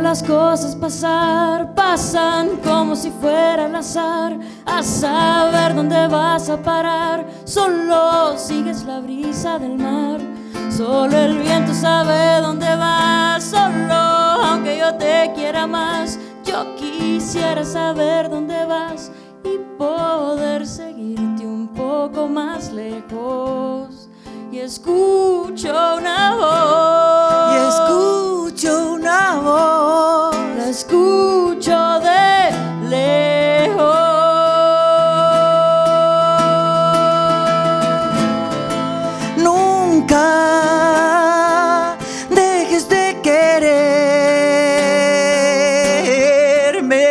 las cosas pasan como si fuera al azar. A saber dónde vas a parar, solo sigues la brisa del mar. Solo el viento sabe dónde vas, solo aunque yo te quiera más. Yo quisiera saber dónde vas y poder seguirte un poco más lejos. Y escucho una voz, la escucho de lejos. Nunca dejes de quererme.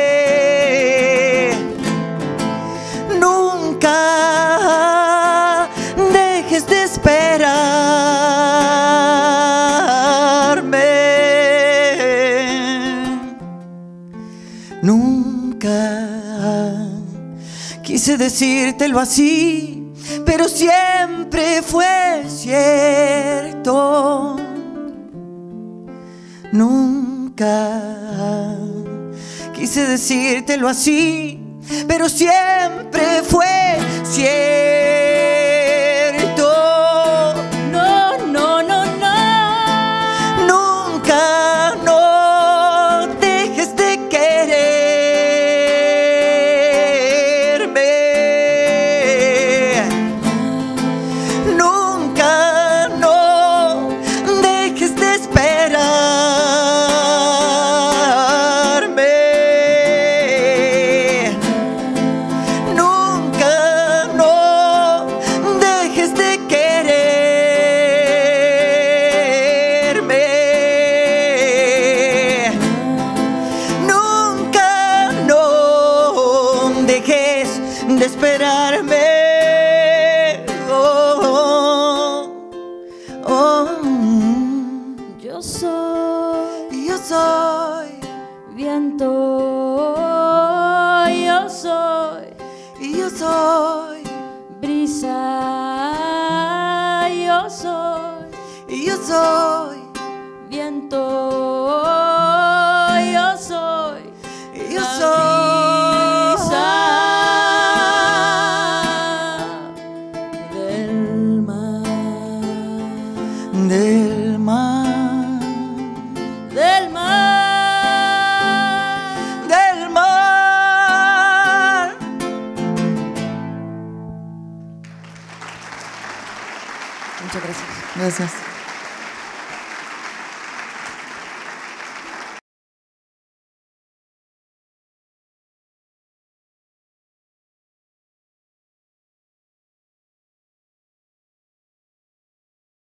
Nunca dejes de esperarme. Nunca quise decírtelo así, pero siempre fue cierto. Nunca quise decírtelo así, pero siempre fue cierto. No, no, no, no. Nunca, no dejes de quererme. Nunca, no dejes de esperarme. Nunca, no dejes de quererme. Nunca, no dejes de esperarme. Yo soy Yo soy, viento, yo soy yo soy, brisa, yo soy yo soy, viento, yo soy yo la soy. brisa del mar, Del mar, del mar. del mar. Muchas gracias. Gracias.